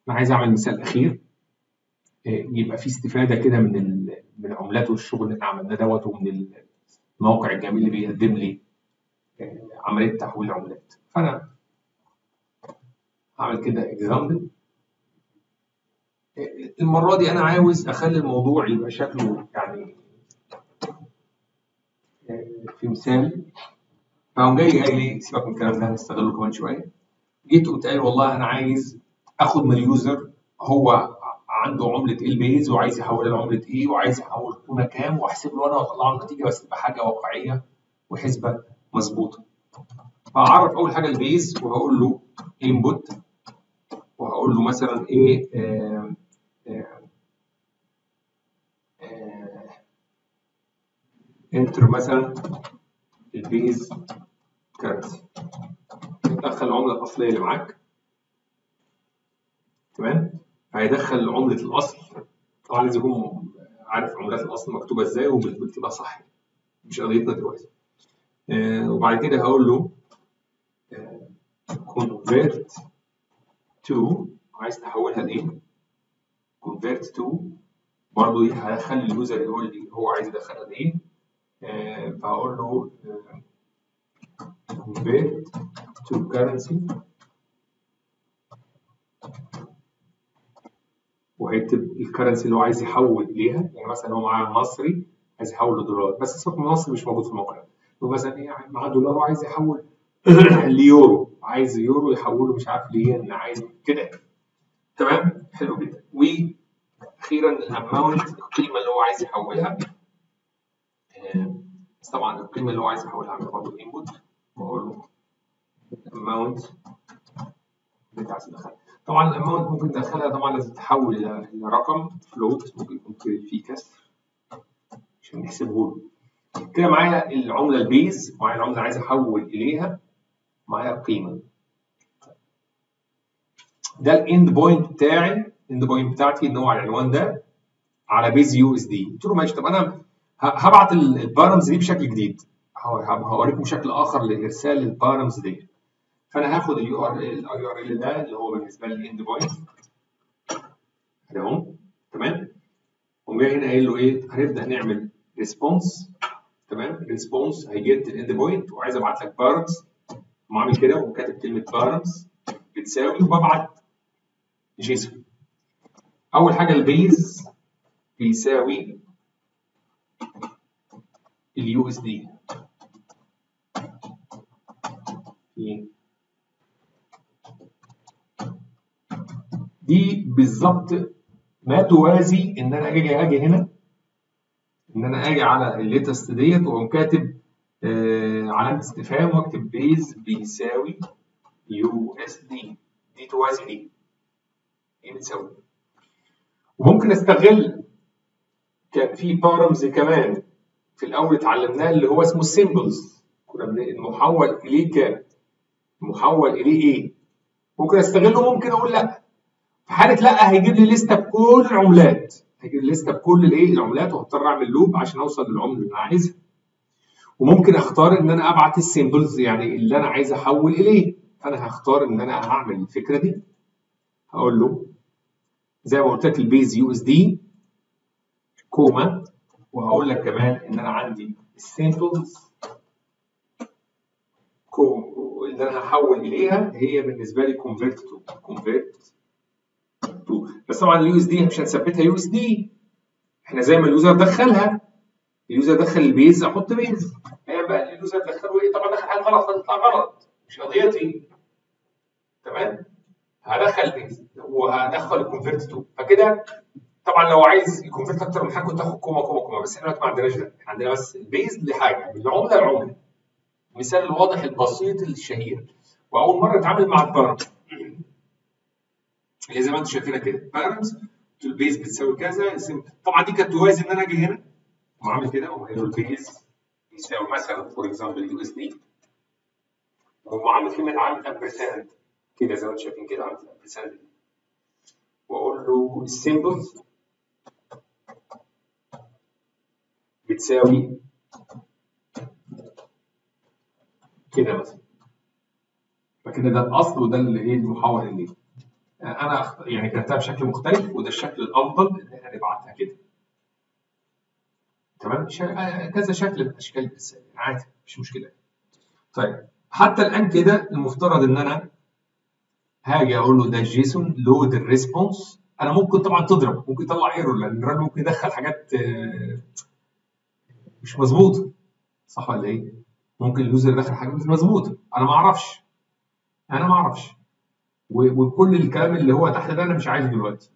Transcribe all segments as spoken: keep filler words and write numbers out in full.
انا عايز اعمل مثال اخير يبقى فيه استفاده كده من ال- من العملات والشغل اللي احنا عملناه دوت، ومن الموقع الجميل اللي بيقدم لي عمليه تحويل العملات. فانا هعمل كده اكزامبل. المره دي انا عاوز اخلي الموضوع يبقى شكله يعني في مثال. فقام جاي قايل لي سيبك من الكلام ده هنستغله كمان شويه. جيت قمت قايل والله انا عايز اخد من اليوزر هو عنده عمله ايه البيز، وعايز يحولها لعمله ايه، وعايز يحول قيمه كام، واحسب له انا واطلع له النتيجه بس تبقى حاجه واقعيه وحسبه مظبوطه. فاعرف اول حاجه البيز وهقول له انبوت، وهقول له مثلا ايه آه آه آه انتر مثلا البيز كارنسي. دخل العمله الاصليه اللي معاك، تمام. هيدخل عمله الاصل، طبعا لازم يكون عارف عملات الاصل مكتوبه ازاي وبتبقى صح، مش قضيتنا دلوقتي. آه وبعد كده هقول له آه convert to، عايز تحولها لايه؟ convert to برضه هدخل اليوزر يقول لي هو عايز يدخلها لايه. آه فهقول له آه convert to currency، وهيكتب الكرنسي اللي هو عايز يحول اليها. يعني مثلا هو معاه مصري عايز يحول لدولار، بس سوق مصر مش موجود في الموقع. هو مثلا ايه معاه دولار وعايز يحول ليورو، عايز يورو يحوله مش عارف لين، عايز كده. تمام، حلو جدا. واخيرا الاماونت، القيمه اللي هو عايز يحولها. بس طبعا القيمه اللي هو عايز يحولها عامل برضه انبوت، واقول له اماونت اللي عايز تدخلها. طبعا الاماونت ممكن تدخلها، طبعا لازم تحول الى رقم فلوت، ممكن يكون فيه كسر عشان نحسبه له. كده معايا العمله البيز، معايا العمله اللي عايز احول اليها، معايا القيمه. ده الاند بوينت بتاعي، الاند بوينت بتاعتي ان هو على العنوان ده على بيز يو اس دي. قلت له ماشي، طب انا هبعت البارامز دي بشكل جديد، هوريكم شكل اخر لارسال البارامز دي. فانا هاخد اليو ار ال الاي ار ال ده اللي هو بالنسبه لي الاند بوينت ده اهو، تمام. قوم جاي هنا قايل له ايه، هنبدا نعمل ريسبونس. تمام، ريسبونس هيجيت الاند بوينت وعايز ابعت لك بارامز، وعامل كده وكاتب كلمه بارامز بتساوي، وببعت جيسون. اول حاجه البيز بيساوي اليو اس دي. دي بالظبط ما توازي ان انا اجي اجي هنا، ان انا اجي على الليتست ديت واقوم كاتب آه علامه استفهام واكتب بيز بيساوي يو اس دي. دي توازي دي، دي بتساوي. وممكن استغل، كان في بارامز كمان في الاول اتعلمناه اللي هو اسمه السيمبلز، كنا المحول اليه كام؟ المحول اليه ايه؟ ممكن استغله، ممكن اقول لا. في حاله لا هيجيب لي لسته بكل العملات، هيجيب لي لسته بكل الايه العملات، وهضطر اعمل لوب عشان اوصل للعمله اللي انا عايزها. وممكن اختار ان انا ابعت السيمبلز يعني اللي انا عايز احول اليه. فانا هختار ان انا هعمل الفكره دي، هقول له زي ما قلت لك البيز يو اس دي كوما، وهقول لك كمان ان انا عندي السيمبلز اللي انا هحول اليها هي بالنسبه لي كونفيرت تو كونفيرت تو. بس طبعا اليو اس دي مش هنثبتها يو اس دي، احنا زي ما اليوزر دخلها، اليوزر دخل البيز احط بيز. هي بقى اليوزر دخله ايه؟ طبعا دخل حاجه غلط هتطلع غلط، مش قضيتي. تمام، هدخل بيز وهدخل الكونفيرت تو. فكده طبعا لو عايز يكونفيرت اكتر من حاجه كنت تاخد كوما كوما كوما، بس احنا ما عندناش ده، احنا عندنا بس البيز لحاجه من عمله لعمله. المثال الواضح البسيط الشهير، واول مره اتعامل مع البارامز اللي زي ما انتم شايفينها كده، بارامز البيز بتساوي كذا. طبعا دي كانت توازي ان انا اجي هنا وعامل كده وقايل له البيز يساوي مثلا فور اكزامبل يو اس دي، وعامل كلمه عامل امبرساند كده زي ما انتم شايفين كده، عامل امبرساند، واقول له السيمبلز بتساوي كده مثلا. فكده ده الاصل وده اللي ايه المحول اليه. انا يعني كتبتها بشكل مختلف، وده الشكل الافضل ان احنا نبعتها كده. تمام؟ كذا شكل من اشكال الارسال عادي، مش مشكله. طيب حتى الان كده المفترض ان انا هاجي اقول له ده جيسون لود الريسبونس. انا ممكن طبعا تضرب، ممكن يطلع ايرور، لان الراجل ممكن يدخل حاجات مش مظبوطه، صح ولا ايه؟ ممكن اليوزر يدخل حاجات مش مظبوطه، انا ما اعرفش انا ما اعرفش وكل الكلام اللي هو تحت ده انا مش عايزه دلوقتي.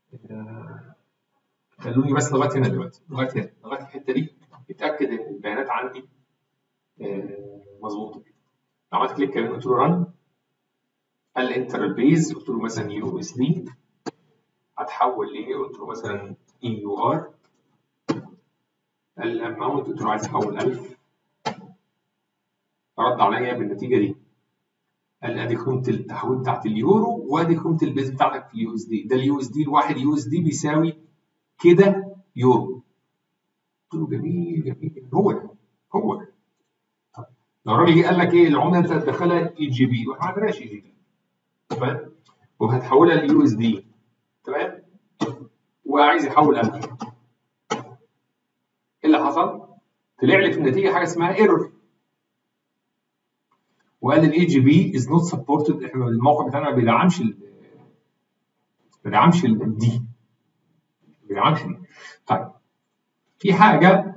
خلوني بس لغايه هنا دلوقتي، لغايه هنا، لغايه الحته دي اتاكد ان البيانات عندي مظبوطه. عملت كليك كمان قلت له رن، قال لي انتر البيز، قلت له مثلا يو اس دي، هتحول لايه؟ قلت له مثلا اي يو ار. قال لي الاماونت، قلت له عايز احول ألف. رد عليا بالنتيجه دي، قال لي ادي قيمه التحويل بتاعت اليورو، وادي قيمه البيز بتاعتك في اليو اس دي. ده اليو اس دي الواحد يو اس دي بيساوي كده يورو. قلت له جميل جميل، هو ده هو ده. طب لو الراجل جه قال لك ايه العمله انت هتدخلها اي جي بي، واحنا ما عندناش اي جي بي، تمام؟ وهتحولها ليو اس دي، تمام؟ وعايز يحول ألف. ايه اللي حصل؟ طلع لي في النتيجه حاجه اسمها ايرور، وقال الاي جي بي از نوت سبورتد. احنا الموقع بتاعنا ما بيدعمش ال ما بيدعمش الدي، ما بيدعمش دي. طيب في حاجه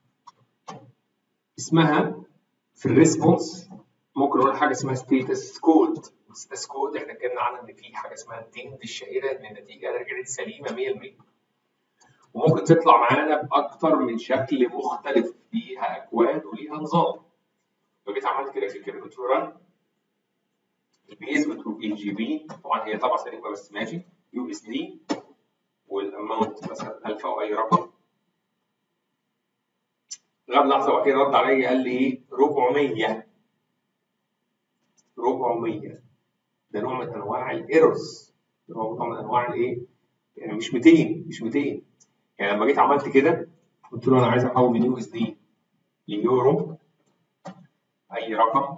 اسمها في الريسبونس، ممكن اقول حاجه اسمها ستيتس كود. ستيتس كود احنا اتكلمنا عنها ان في حاجه اسمها الديند الشهيره ان النتيجه رجعت سليمه مية بالمية، وممكن تطلع معانا باكتر من شكل مختلف، ليها اكواد وليها نظام. فجيت عملت كده في كلمه قلت له رن البيز، قلت له اي جي بي، طبعا هي طبعا سليمه بس ماشي، يو اس دي، والاماونت مثلا ألف او اي رقم. غاب لحظه وبعد كده رد عليا قال لي ايه؟ أربعمية. أربعمية ده نوع من انواع الايرورز، نوع من انواع الايه؟ يعني مش ميتين، مش ميتين. يعني لما جيت عملت كده قلت له انا عايز احول من يو اس دي ليورو اي رقم،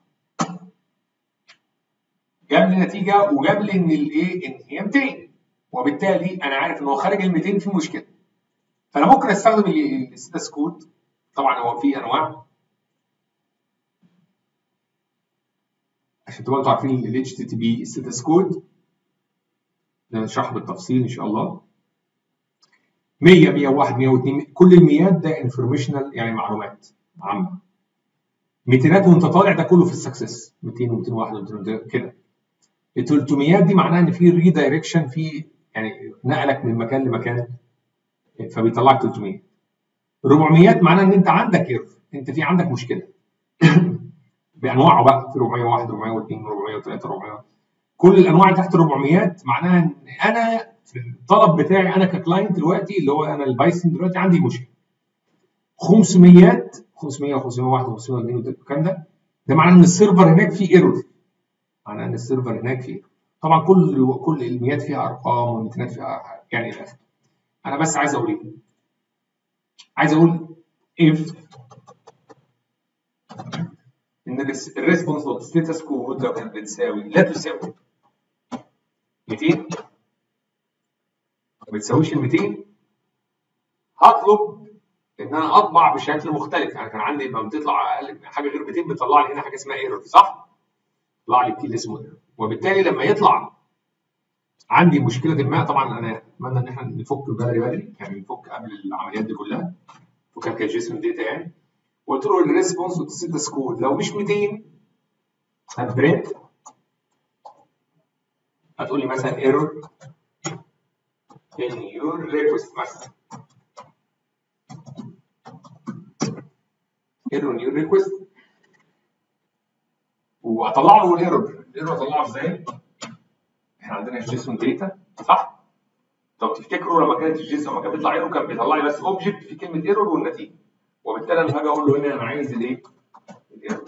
جاب لي نتيجه وجاب لي ان الايه؟ ان هي ميتين، وبالتالي انا عارف ان هو خارج ال ميتين في مشكله. فانا ممكن استخدم الستاتس كود. طبعا هو في انواع، عشان تبقوا انتوا عارفين ال اتش تي تي بي ستاتس كود ده نشرحه بالتفصيل ان شاء الله. مية مية وواحد مية واتنين، كل الميات ده انفورميشنال يعني معلومات عامه. ميتينات وانت طالع ده كله في السكسس، ميتين و201 و200 كده. ال تلتمية دي معناها ان في ريدايركشن، في يعني نقلك من مكان لمكان فبيطلع لك تلتمية. أربعمية معناها ان انت عندك ايرور، انت في عندك مشكله بانواعه بقى، في أربعمية وواحد أربعمية واتنين أربعمية وتلاتة أربعمية، كل الانواع اللي تحت أربعمية معناها ان انا في الطلب بتاعي انا ككلاينت دلوقتي اللي هو انا البايثون دلوقتي عندي مشكله. خمسمية خمسمية و501 و502 والكلام ده، ده معناه ان السيرفر هناك فيه ايرور، معناه ان السيرفر هناك فيه ايرور. طبعا كل كل الميات فيها ارقام والميتينات فيها يعني الى اخره. انا بس عايز اقول ايه؟ عايز اقول if ان الريسبونس دوت ستاتس كود لو كانت بتساوي لا تساوي ميتين، ما بتساويش ال ميتين، هطلب ان انا اطبع بشكل مختلف. يعني كان عندي لما بتطلع اقل حاجه غير ميتين بتطلع لي هنا حاجه اسمها ايرور، صح؟ طلع لي كي اسمه ايرور، وبالتالي لما يطلع عندي مشكله ما، طبعا انا اتمنى ان احنا نفك بدري بدري، يعني نفك قبل العمليات دي كلها، فكك كجيسون داتا يعني. وقلت له الريسبونس دوت ستاتس كود لو مش ميتين هتبرنت، هتقول لي مثلا ايرور in your request مثلا، ايرور in your request، واطلع له الايرور. الايرور اطلعه ازاي؟ احنا عندنا الجيسون داتا، صح؟ لو تفتكروا لما كانت الجيسون لما كان بيطلع ايرور كان بيطلع لي بس اوبجكت في كلمه ايرور والنتيجه، وبالتالي انا هاجي اقول له هنا انا عايز الايه؟ الايرور.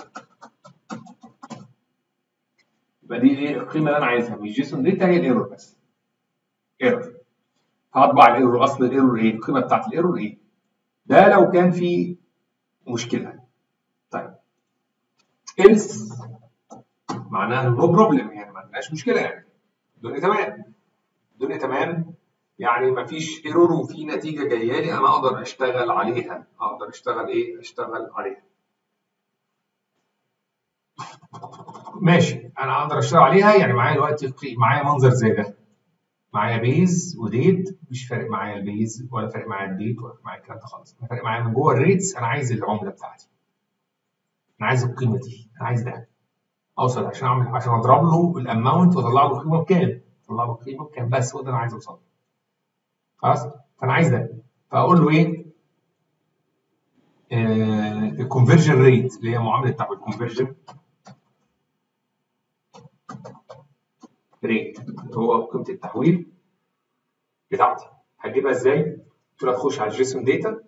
يبقى دي ايه القيمه اللي انا عايزها من الجيسون داتا؟ هي الايرور بس، ايرور. هطبع الايرور، اصل الايرور ايه؟ القيمه بتاعت الايرور ايه؟ ده لو كان في مشكله. طيب else معناها نو بروبلم، يعني ما عندناش مشكله يعني. الدنيا تمام. الدنيا تمام يعني مفيش ايرور وفي نتيجه جايه لي انا اقدر اشتغل عليها. اقدر اشتغل ايه؟ اشتغل عليها. ماشي، انا اقدر اشتغل عليها يعني معايا دلوقتي معايا منظر زي ده، معايا بيز وديت، مش فارق معايا البيز ولا فارق معايا الديت ولا فارق معايا الكلام ده خالص. انا فارق معايا من جوه الريتس انا عايز العمله بتاعتي، انا عايز القيمه دي، انا عايز ده اوصل عشان اعمل عشان اضرب له الاماونت واطلع له قيمه بكام، اطلع له قيمه بكام، بس هو ده انا عايز اوصله. خلاص، فانا عايز ده، فاقول له ايه؟ الكونفرجن ريت اللي هي معامله بتاع الكونفرجن ريت اللي هو قيمه التحويل بتاعتي. هتجيبها ازاي؟ قلت له هتخش على الجيسون داتا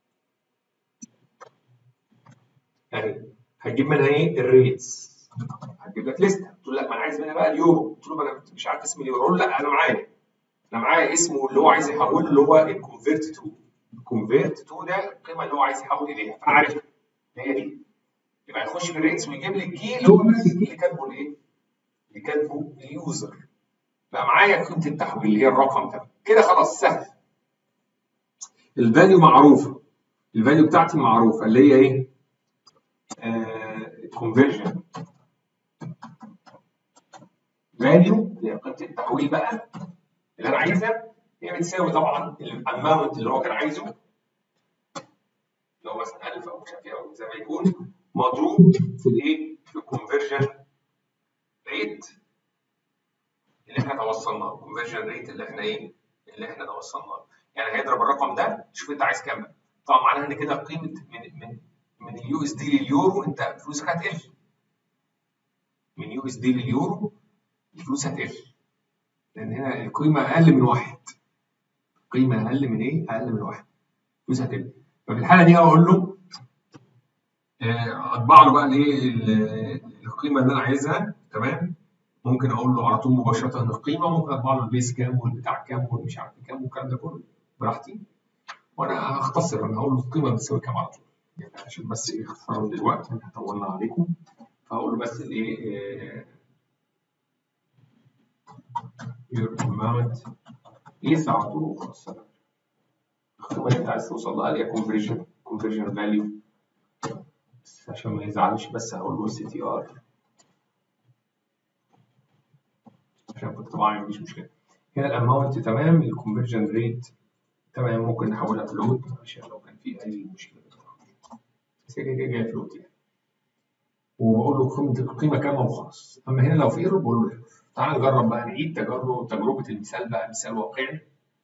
اهي، هتجيب منها ايه؟ الريتس. هتجيب لك لسته، تقول لا ما انا عايز منها بقى اليورو، قلت له ما انا مش عارف اسم اليورو، اقول لا انا معايا انا معايا اسمه اللي هو عايز يحوله اللي هو الكونفيرت تو. الكونفيرت تو ده القيمه اللي هو عايز يحول اليها، فانا عارفها هي دي. يبقى يخش في الريتس ويجيب لي الكي اللي هو نفس الكي اللي كاتبه الايه؟ اللي كاتبه اليوزر. بقى معايا قيمه التحويل اللي هي الرقم ده كده، خلاص سهل. الفاليو معروفه، الفاليو بتاعتي معروفه اللي هي ايه؟ الكونفرجن فاليو اللي هي قيمه التحويل بقى اللي انا عايزها، هي بتساوي طبعا الاماونت اللي هو كان عايزه اللي هو مثلا ألف او مش عارف ايه او زي ما يكون، مضروب في الايه؟ في الكونفرجن ريت اللي احنا توصلنا، الكونفرجن ريت اللي احنا ايه؟ اللي احنا توصلنا. يعني هيضرب الرقم ده، شوف انت عايز كام. طبعا معناها ان كده قيمه من من من اليو اس دي لليورو انت فلوسك هتقل. من يو اس دي لليورو الفلوس هتقل، لان هنا القيمه اقل من واحد. قيمه اقل من ايه؟ اقل من واحد، فلوس هتقل. ففي الحاله دي هقول له اطبع له بقى الايه؟ القيمه اللي انا عايزها. تمام، ممكن اقول له على طول مباشره القيمه، ممكن اطبع له البيس كام والبتاع كام والمش عارف كام والكلام ده كله براحتي. وانا هختصر، انا هقول له القيمه بتساوي كام على طول يعني عشان بس ايه اختصارا دلوقتي احنا طولنا عليكم. فهقول له بس الايه your amount قيس على طول وخلاص. القيمه اللي انت عايز توصل لها اللي هي conversion conversion value، بس عشان ما يزعلش بس هقول له سي تي ار عشان كنت طبعا مفيش مشكله. هنا الاماونت تمام، الكونفرجن ريت تمام، ممكن نحولها فلوت عشان لو كان في اي مشكله، بس هي كده جايه فلوت يعني. وبقول له قيمه القيمه كام وخلاص. اما هنا لو في ايرور بقول له ايرور. تعال نجرب بقى، نعيد تجربه تجربه المثال بقى، مثال واقعي.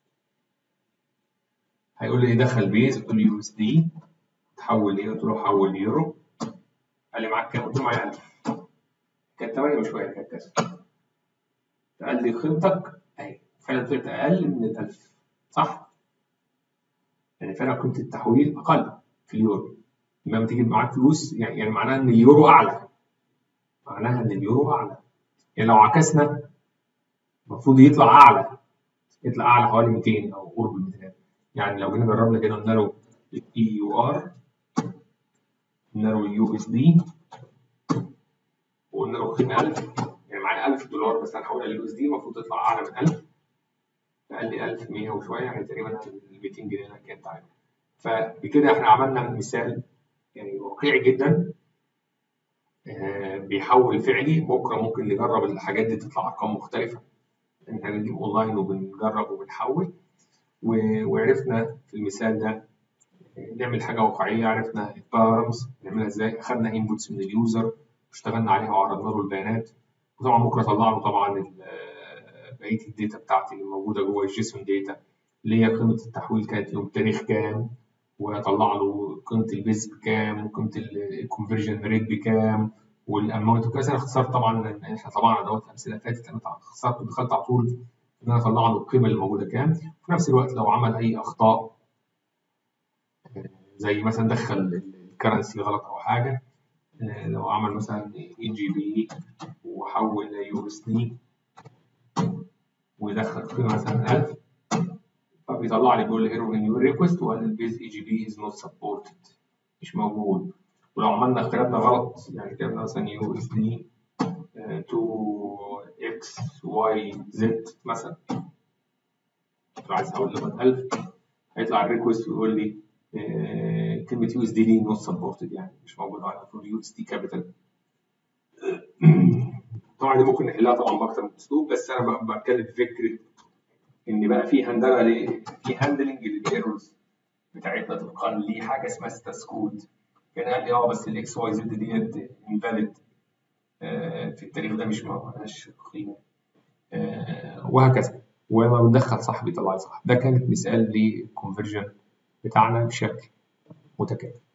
هيقول لي دخل بيز، قلت له يو اس دي تحول ايه؟ قلت له حول يورو. قال لي معاك كام؟ قلت له معايا ألف. كانت تمانية وشويه كانت كذا. قال لي قيمتك اهي، فعلا طلعت اقل من ال ألف صح؟ يعني فعلا قيمه التحويل اقل في اليورو. لما تيجي معاك فلوس يعني, يعني معناها ان اليورو اعلى، معناها ان اليورو اعلى. يعني لو عكسنا المفروض يطلع اعلى، يطلع اعلى حوالي ميتين او قرب ال ميتين. يعني لو جينا جربنا كده قلنا له اي يو ار، قلنا له يو اس دي وقلنا له قيمه ألف، يعني معايا ألف دولار بس هنحولها لليو اس دي المفروض تطلع اعلى من ألف. فقال لي ألف ومية وشويه، يعني تقريبا ميتين جنيه انا كانت عارف. فبكده احنا عملنا مثال يعني واقعي جدا، آه بيحول فعلي. بكره ممكن نجرب الحاجات دي تطلع ارقام مختلفه، احنا بنجيب اونلاين وبنجرب وبنحول. وعرفنا في المثال ده نعمل حاجه واقعيه، عرفنا البارامز نعملها ازاي، اخذنا انبوتس من اليوزر واشتغلنا عليها وعرضنا له البيانات. وطبعا بكره طلع له طبعا بقيه الداتا بتاعتي اللي موجوده جوه الجيسون داتا اللي هي قيمه التحويل كانت يوم تاريخ كام، واطلع له قيمه البيز بكام وقيمه الكونفرجن ريت بكام والاماونت وكذا. انا اختصرت طبعا لان احنا طبعا ادوات الامثله فاتت، انا اختصرت ودخلت على طول ان انا اطلع له القيمه اللي موجوده كام. وفي نفس الوقت لو عمل اي اخطاء زي مثلا دخل الكرنسي غلط او حاجه، لو عمل مثلا اي جي بي وحول يو اس دي ويدخل قيمه مثلا ألف، فبيطلع لي بيقول لي ايرور ان يور ريكوست وان البيز اي جي بي از نوت سبورتد، مش موجود. ولو عملنا اختلافنا غلط يعني كتبنا مثلا يو اس دي تو اكس واي زد مثلا، لو عايز احول لغه ألف هيطلع الريكوست ويقول لي آه كلمه يو اس دي دي نوت سبورتد، يعني مش موجوده على المفروض يو اس دي كابيتال. طبعا دي ممكن نحلها طبعا باكتر من اسلوب، بس انا بتكلم في فكره ان بقى في هندله ليه، في هاندلنج للايرورز بتاعتنا طبقا لحاجه اسمها ستاتس كود. كان قال لي اه بس الاكس واي زد ديت انفاليد في التاريخ ده، مش مالهاش قيمه وهكذا، وما بندخل صح بيطلع لي صح. ده كانت مثال للكونفرجن بتاعنا بشكل متكامل.